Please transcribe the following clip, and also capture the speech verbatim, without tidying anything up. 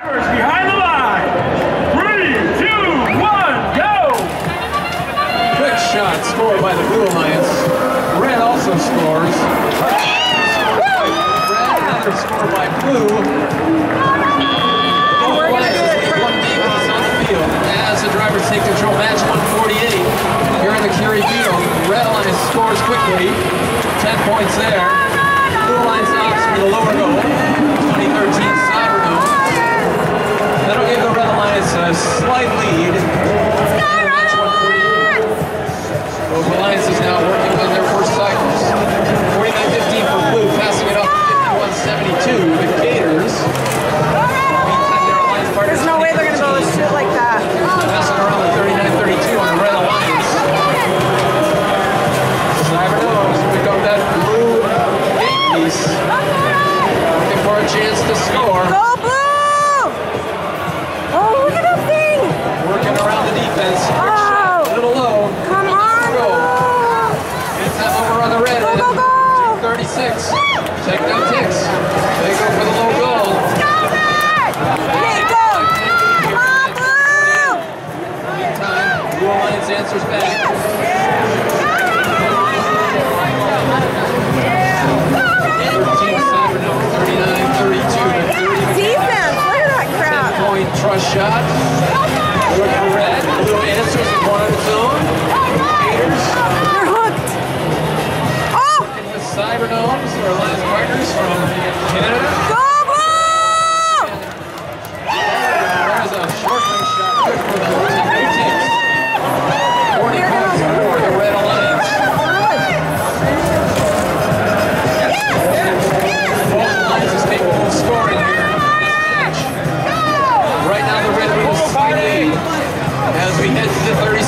Behind the line. Three, two, one, go! Quick shot scored by the Blue Alliance. Red also scores. Red, another score by Blue. Both Alliances leave one defense on the field as the drivers take control. Match one forty-eight here in the Curie Field. Red Alliance scores quickly. ten points there. Blue Alliance opts for the lower goal. twenty thirteen Cyberdome. That'll give the Red Alliance a slight lead. Match one forty-eight. Both Alliances now working on their first cycles. forty-nine fifteen for Blue, passing it off to fifty-one seventy-two. The Gators. Meantime, their Alliance partners. There's no way they're going to be able to shoot like that. Passing around the thirty-nine thirty-two on the Red Alliance. Cyberdomes pick up that Blue gate piece. Looking for a chance to score. Go Blue! Oh, look at that thing! Working around the defense. Oh! A little low. Come on, Go. Blue! Meantime, over on the Red. Go, go, go! two thirty-six. Check them ticks. They go for the low goal. Okay, go! Come on, Blue! Meantime, Blue Alliance answers back. thirteen Cyberdome, thirty-nine thirty-two. Defense! Look at that crap! Point trust shot. Look for Red. Blue answers with one of its own. Gators. They're hooked! Oh! With Cyberdomes, our Alliance partners from Canada. Go Blue! There's a short range shot. Good for the two teams. forty points for the Red Alliance. Both Alliances capable of scoring here in this match. Right now the Red Wings lead as we head to the thirty